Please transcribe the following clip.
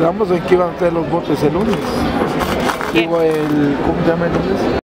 quedamos en que iban a tener los votos el lunes. Digo, ¿cómo se llama el lunes?